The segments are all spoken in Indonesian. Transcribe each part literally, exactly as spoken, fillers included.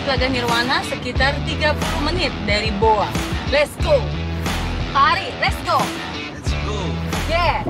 Telaga Nirwana sekitar tiga puluh menit dari Boa. Let's go. Hari, let's go. Let's go. Yeah.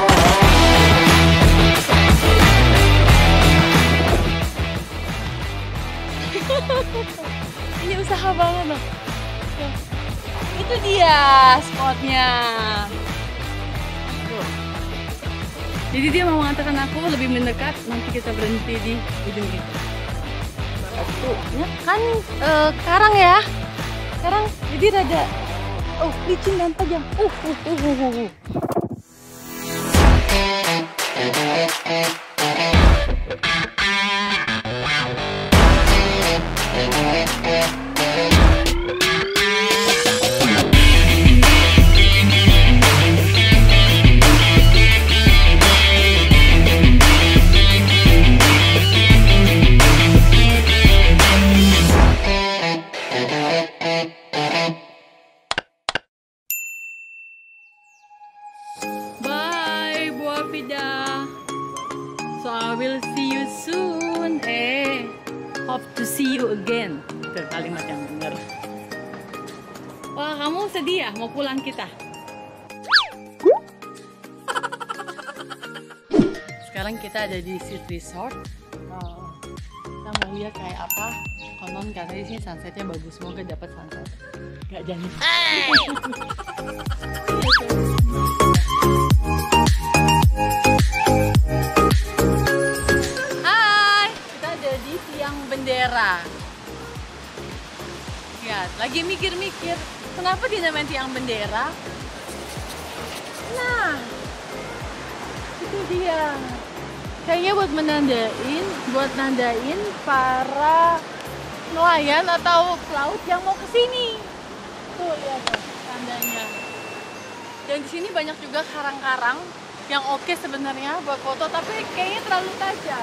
Ini usaha banget loh. Itu dia spotnya. Tuh. Jadi dia mau mengatakan aku lebih mendekat, nanti kita berhenti di ujung itu. Tuh, ya kan uh, karang ya. Karang jadi rada oh licin dan tajam. Uh, uh, uh, uh, uh. So I will see you soon. Eh, hope to see you again. Itu kalimat yang benar. Wah, kamu sedih ya mau pulang kita? Sekarang kita ada di Seat Resort. Oh, kita mau lihat kayak apa. Konon karena di sini sunsetnya bagus. Semoga dapat sunset. Gak jadi. Bendera. Lihat, lagi mikir-mikir kenapa dinamain tiang bendera. Nah, itu dia. Kayaknya buat menandain, buat nandain para nelayan atau pelaut yang mau ke sini. Tuh lihat tuh tandanya. Dan di sini banyak juga karang-karang yang oke sebenarnya buat foto, tapi kayaknya terlalu tajam.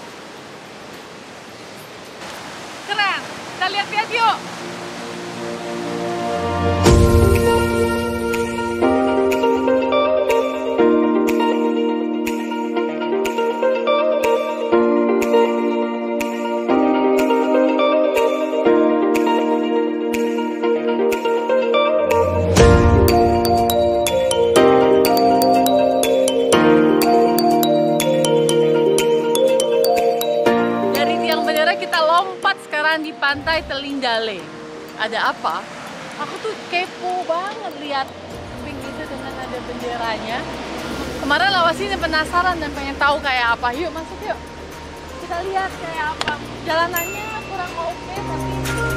Keren, kita lihat-lihat yuk. Di pantai Telindale. Ada apa? Aku tuh kepo banget lihat tebing itu dengan ada benderanya. Kemarin lewat sini penasaran dan pengen tahu kayak apa. Yuk masuk yuk. Kita lihat kayak apa. Jalanannya kurang oke tapi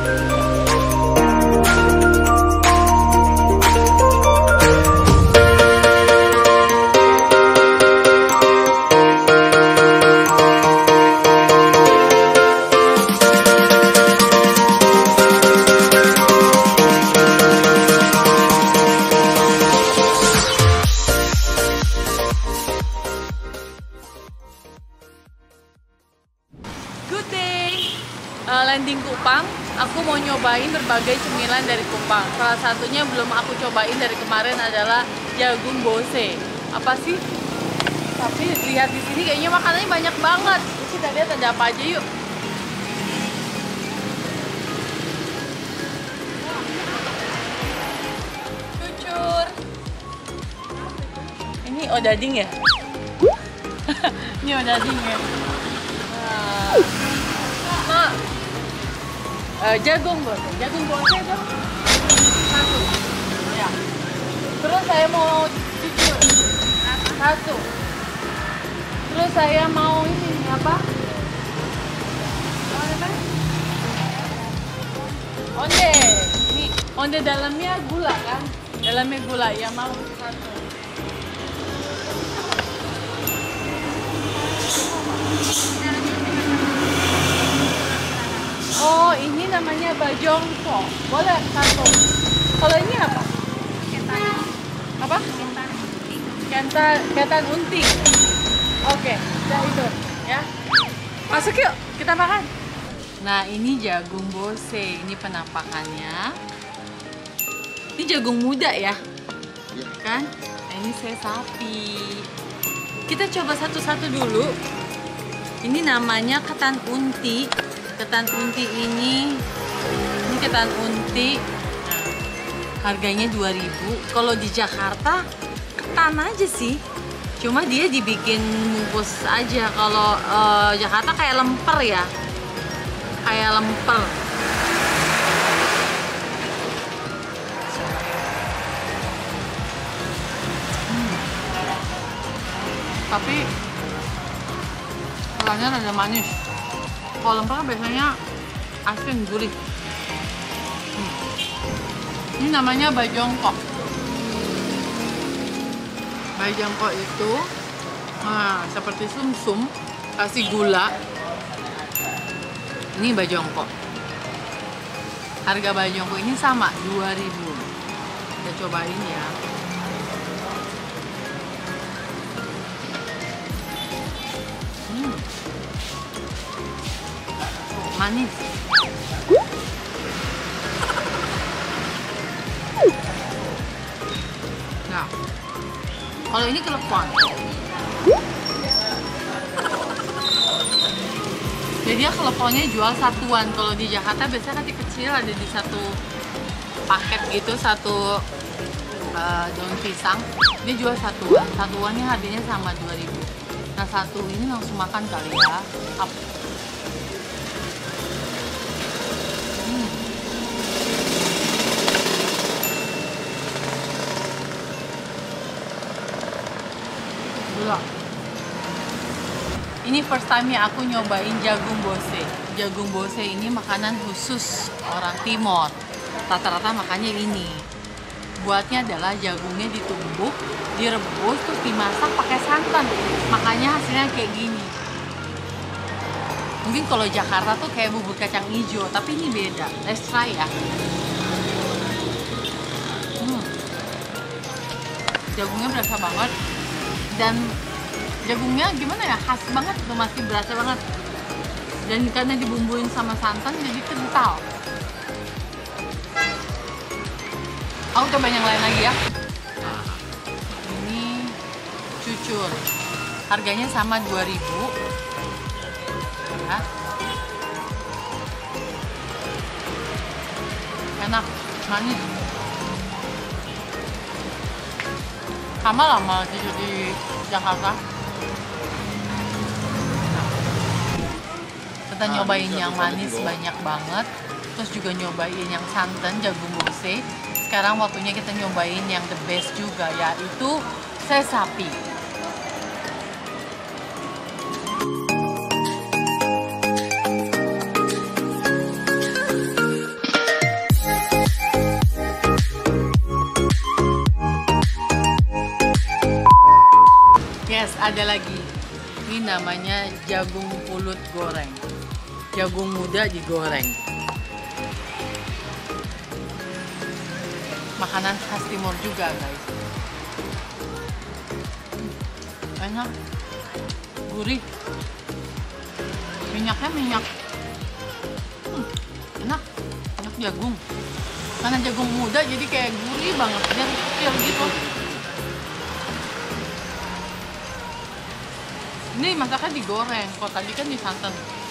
landing Kupang, aku mau nyobain berbagai cemilan dari Kupang. Salah satunya belum aku cobain dari kemarin adalah jagung bose. Apa sih? Tapi lihat di sini kayaknya makanannya banyak banget. Kita lihat ada apa aja yuk. Cucur. Ini odading ya? Ini odading ya? Nah. Mak. Uh, jagung bose, jagung bose dong satu, ya. Terus saya mau cucur satu. Terus saya mau ini apa? Apa? Onde, ini onde dalamnya gula kan? Dalamnya gula ya mau satu. Oh, ini namanya bajongko. Boleh satu. Kalau ini apa? Ketan. Apa? Ketan unting. Ketan, ketan unting. Oke, udah itu ya. Masuk yuk, kita makan. Nah, ini jagung bose. Ini penampakannya. Ini jagung muda ya? Kan? Nah, ini saya sapi. Kita coba satu-satu dulu. Ini namanya ketan unti. ketan unti ini, ini ketan unti, harganya dua ribu. Kalau di Jakarta ketan aja sih, cuma dia dibikin bungkus aja. Kalau uh, Jakarta kayak lemper ya, kayak lemper. Hmm. Tapi rasanya rada manis. Kalau lemper kan biasanya asin gurih. Hmm. Ini namanya bajongko. Bajongko itu nah, seperti sumsum, kasih gula. Ini bajongko. Harga bajongko ini sama dua ribu. Kita cobain ya. Hmm. Manis. Nah, kalau ini kelepon. Jadi dia keleponnya jual satuan. Kalau di Jakarta biasanya nanti kecil ada di satu paket gitu, satu uh, daun pisang. Dia jual satuan. Satuannya harganya sama dua ribu. Nah, satu ini langsung makan kali ya. Up. Hmm. Gula. Ini first time-nya aku nyobain jagung bose. Jagung bose ini makanan khusus orang Timor. Rata-rata makannya ini. Buatnya adalah jagungnya ditumbuk, direbus, terus dimasak pakai santan. Makanya hasilnya kayak gini. Mungkin kalau Jakarta tuh kayak bubur kacang hijau, tapi ini beda. Let's try ya. Hmm. Jagungnya berasa banget. Dan jagungnya gimana ya, khas banget itu, masih berasa banget. Dan karena dibumbuin sama santan jadi kental. Aku coba yang lain lagi ya. Ini cucur, harganya sama dua ribu ya. Enak, manis, sama lah sama cucur di Jakarta. Kita nyobain yang manis banyak banget, terus juga nyobain yang santan jagung bose. Sekarang waktunya kita nyobain yang the best juga, yaitu se sapi. Yes, ada lagi. Ini namanya jagung pulut goreng. Jagung muda digoreng. Makanan khas Timur juga, guys. Enak, gurih, minyaknya minyak, hmm, enak, enak jagung. Karena jagung muda jadi kayak gurih banget, dan kecil gitu. Ini masaknya digoreng, kalau tadi kan disantan.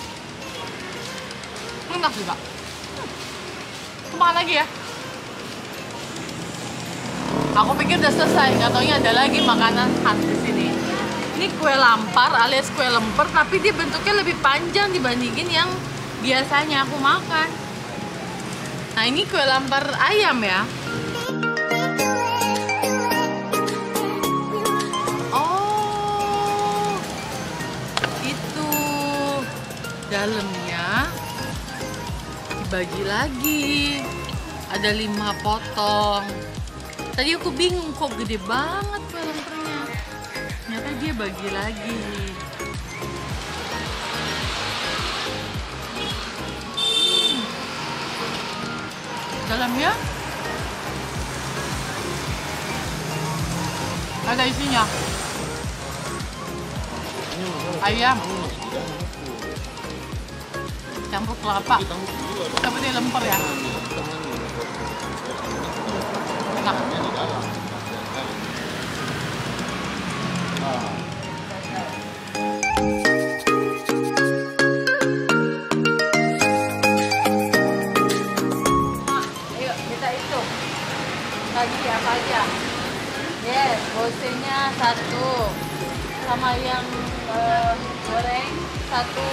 Enak juga. Hmm. Makan lagi ya. Aku pikir udah selesai, nggak taunya ada lagi makanan khas di sini. Ini kue lampar alias kue lemper, tapi dia bentuknya lebih panjang dibandingin yang biasanya aku makan. Nah, ini kue lampar ayam ya. Oh, itu dalamnya dibagi lagi. Ada lima potong. Tadi aku bingung kok gede banget kue lempernya. Ternyata dia bagi lagi. Hmm. Dalamnya ada isinya. Ayam. Campur kelapa. Seperti lemper ya. Enak. T-nya satu, sama yang eh, goreng satu.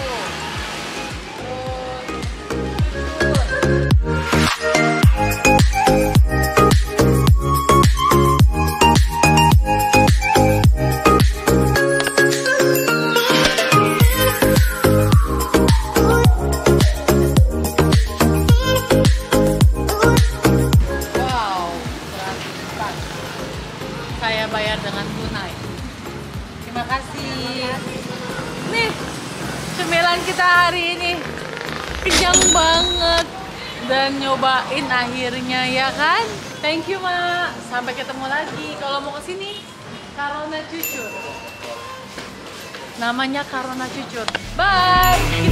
Saya bayar dengan tunai. Terima kasih. Nih, cemilan kita hari ini kenyang banget dan nyobain akhirnya ya kan. Thank you Mak. Sampai ketemu lagi. Kalau mau kesini, Karona Cucur. Namanya Karona Cucur. Bye.